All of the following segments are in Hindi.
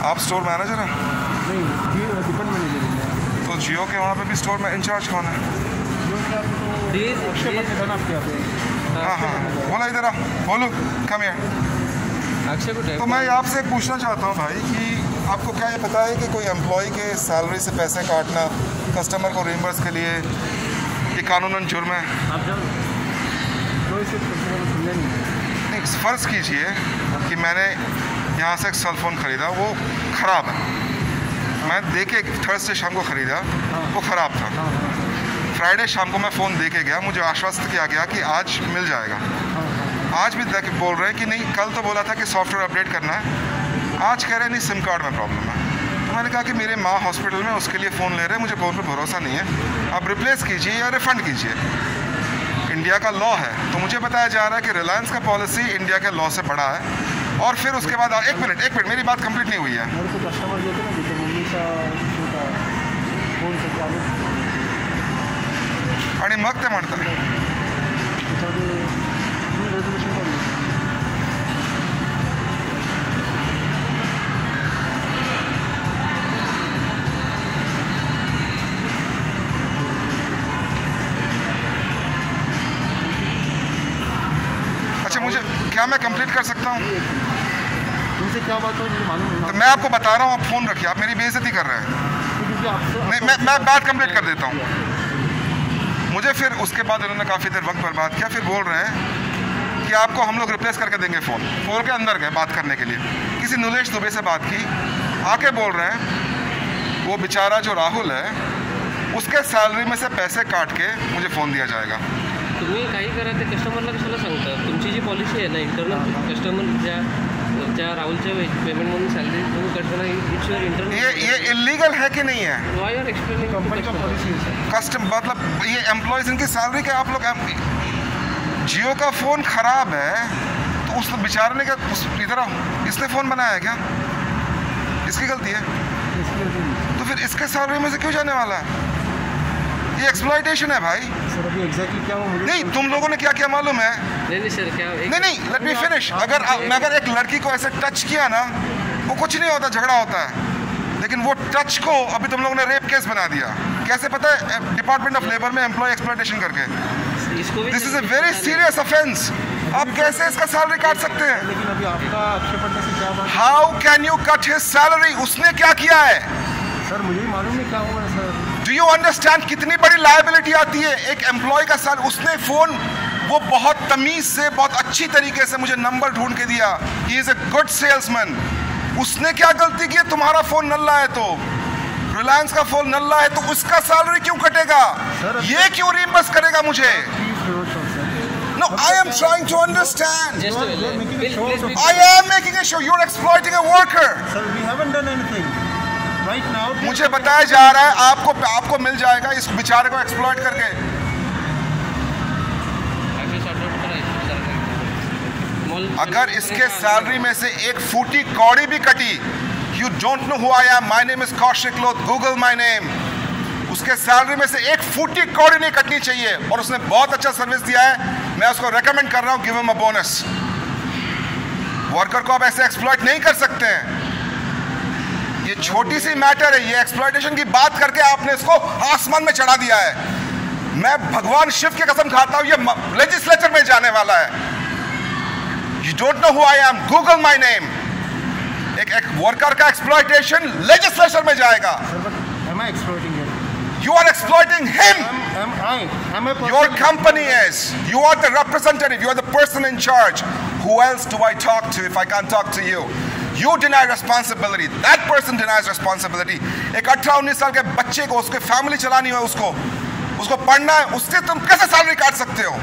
आप स्टोर मैनेजर हैं? नहीं, डिपेंड मैनेजर है। तो जियो के वहाँ पे भी स्टोर में इंचार्ज कौन है? हाँ हाँ, बोला इधर आ, बोलो, कम हियर। तो मैं आपसे पूछना चाहता हूँ भाई कि आपको क्या ये पता है कि कोई एम्प्लॉय के सैलरी से पैसे काटना कस्टमर को रिइंबर्स के लिए ये कानूनन जुर्म है? नहीं, फ़र्ज़ कीजिए कि मैंने यहाँ से एक सेल फ़ोन ख़रीदा, वो ख़राब है। मैं देके थर्सडे शाम को ख़रीदा, वो ख़राब था। फ्राइडे शाम को मैं फ़ोन दे के गया, मुझे आश्वस्त किया गया कि आज मिल जाएगा। आज भी बोल रहे हैं कि नहीं, कल तो बोला था कि सॉफ्टवेयर अपडेट करना है, आज कह रहे हैं नहीं सिम कार्ड में प्रॉब्लम है। तो मैंने कहा कि मेरे माँ हॉस्पिटल में, उसके लिए फ़ोन ले रहे हैं, मुझे फ़ोन पर भरोसा नहीं है, आप रिप्लेस कीजिए या रिफ़ंड कीजिए। इंडिया का लॉ है, तो मुझे बताया जा रहा है कि रिलायंस का पॉलिसी इंडिया के लॉ से बड़ा है। और फिर उसके बाद एक मिनट मेरी बात कंप्लीट नहीं हुई है। आणि मग ते म्हणतात अच्छा, मुझे क्या मैं कंप्लीट कर सकता हूँ? तुमसे क्या बात हो मुझे मालूम नहीं। तो मैं आपको बता रहा हूँ, आप फ़ोन रखिए, आप मेरी बेइज्जती कर रहे हैं। नहीं, मैं बात कंप्लीट कर देता हूँ। मुझे फिर उसके बाद उन्होंने काफ़ी देर वक्त बर्बाद किया, फिर बोल रहे हैं कि आपको हम लोग रिप्लेस करके देंगे फ़ोन के अंदर गए बात करने के लिए, किसी नुलेश दुबे से बात की, आके बोल रहे हैं वो बेचारा जो राहुल है उसके सॅलरी में से पैसे काट के मुझे फ़ोन दिया जाएगा। तुम्ही काही करा ते कस्टमरला कशाला सांगता? तुमची जी पॉलिसी आहे ना इंटरनल, कस्टमर ज्या राहुलच्या पेमेंटमधून सॅलरी तुम्ही कट करा, इट्स युअर इंटरनल। ये इलीगल है कि नहीं है? व्हाई आर एक्सप्लेनिंग कंपनी का पॉलिसी है कस्टम मतलब ये एम्प्लॉयज़ इनकी सैलरी के आप लोग जियो का फ़ोन ख़राब है तो उस बेचारे ने क्या इधर आओ, इसने फ़ोन बनाया है क्या? इसकी गलती है? तो फिर इसके सैलरी में से क्यों जाने वाला है? ये एक्सप्लॉयटेशन है भाई। सर अभी एग्जैक्टली क्या हुआ मुझे नहीं, तुम लोगों ने क्या किया मालूम है? नहीं सर, क्या नहीं, लेट मी फिनिश। अगर एक लड़की को ऐसे टच किया ना, वो कुछ नहीं होता, झगड़ा होता है, लेकिन वो टच को अभी तुम लोगों ने रेप केस बना दिया। कैसे पता है? डिपार्टमेंट ऑफ लेबर में एम्प्लॉय एक्सप्लॉयटेशन करके। This is a very serious offence. आप कैसे इसका सैलरी काट सकते हैं? लेकिन अभी आपका आक्षेप पड़ने से क्या बात? How can you cut his salary? उसने क्या किया है? सर मुझे ही मालूम नहीं क्या हुआ है सर। डू यू अंडरस्टैंड कितनी बड़ी लायबिलिटी आती है एक एम्प्लॉय का? सर उसने फ़ोन, वो बहुत तमीज़ से, बहुत अच्छी तरीके से मुझे नंबर ढूंढ के दिया। He is a good salesman. उसने क्या गलती की? तुम्हारा फ़ोन नल्ला है तो, रिलायंस का फ़ोन नल्ला है तो उसका सैलरी क्यों कटेगा? ये क्यों रिइंबर्स करेगा मुझे? No, I am trying to understand. I am making a show. You're exploiting a worker. Sir, we haven't done anything. Right now. मुझे बताया जा रहा है आपको मिल जाएगा इस बेचारे को एक्सप्लॉइट करके। अगर इसके सैलरी में से एक फूटी कौड़ी भी कटी, you don't know who I am, my name is Kaushik Loth, Google my name, उसके सैलरी में से एक फूटी कौड़ी नहीं कटनी चाहिए। और उसने बहुत अच्छा सर्विस दिया है, मैं उसको रेकमेंड कर रहा हूँ, give him a bonus. Worker को आप ऐसे एक्सप्लॉइट नहीं कर सकते हैं। ये छोटी सी मैटर है, ये एक्सप्लॉइटेशन की बात करके आपने इसको आसमान में चढ़ा दिया है। मैं भगवान शिव की कसम खाता हूँ ये लेजिस्लेचर में जाने वाला है। You don't know who I am, Google my name. एक वर्कर का एक्सप्लॉइटेशन लेजिस्लेचर में जाएगा। Am I exploiting him? You are exploiting him. Am I Your company is. You are the representative. You are the person in charge. Who else do I talk to if I can't talk to you? You deny responsibility. That person denies responsibility. एक 18-19 साल के बच्चे को, उसके फैमिली चलानी है, उसको पढ़ना है, उससे तुम कैसे सैलरी काट सकते हो?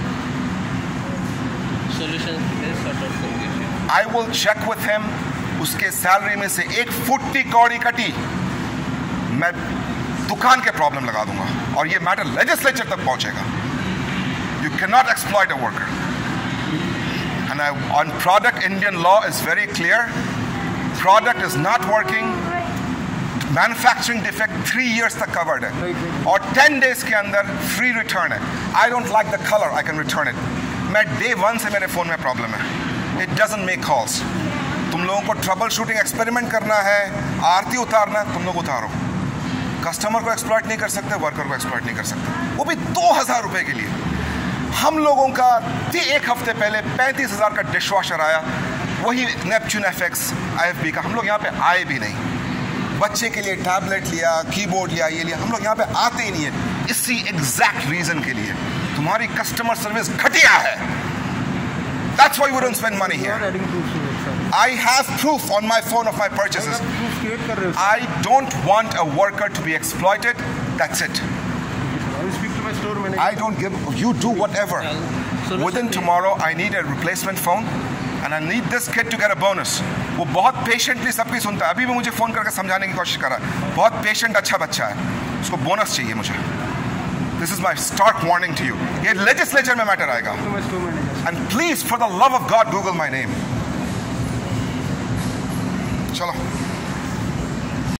I will check with him. उसके सैलरी में से एक फुट्टी कौड़ी कटी, मैं दुकान के प्रॉब्लम लगा दूंगा और ये मैटर लेजिस्लेचर तक पहुंचेगा। You cannot exploit a worker. And on product, Indian law is very clear. Product is not working. Manufacturing defect 3 years तक covered है और 10 days के अंदर free return है। I don't like the color, I can return it. मैं day 1 से मेरे phone में problem है। It doesn't make calls. तुम लोगों को ट्रबल शूटिंग एक्सपेरिमेंट करना है, आरती उतारना है, तुम लोग उतारो। कस्टमर को एक्सप्लॉइट नहीं कर सकते, वर्कर को एक्सप्लॉइट नहीं कर सकते, वो भी 2000 रुपए के लिए। हम लोगों का एक हफ्ते पहले 35,000 का डिशवॉशर आया, वही नेपच्यून FX IFB का। हम लोग यहाँ पे आए भी नहीं। बच्चे के लिए टैबलेट लिया, कीबोर्ड लिया, ये लिया, हम लोग यहाँ पे आते ही नहीं है, इसी एग्जैक्ट रीजन के लिए। तुम्हारी कस्टमर सर्विस घटिया है। That's why we don't spend money You here. are adding proof to it, sir. I have proof on my phone of my purchases. आप proof create कर रहे हो, sir. I don't want a worker to be exploited. That's it. I will speak to my store manager. I don't give, you do whatever. Within tomorrow, I need a replacement phone and I need this kid to get a bonus. वो बहुत patiently सबकी सुनता है, अभी भी मुझे फ़ोन करके समझाने की कोशिश कर रहा है। बहुत patient अच्छा बच्चा है, उसको बोनस चाहिए मुझे। This is my stark warning to you. ये legislature में मैटर आएगा। To my store manager. And please, for the love of God, Google my name. चलो।